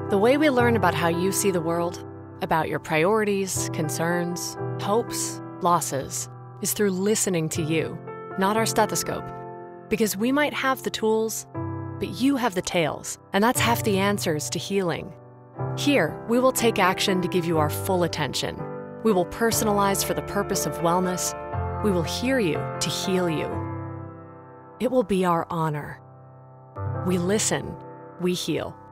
The way we learn about how you see the world, about your priorities, concerns, hopes, losses, is through listening to you, not our stethoscope. Because we might have the tools, but you have the tales, and that's half the answers to healing. Here, we will take action to give you our full attention. We will personalize for the purpose of wellness. We will hear you to heal you. It will be our honor. We listen, we heal.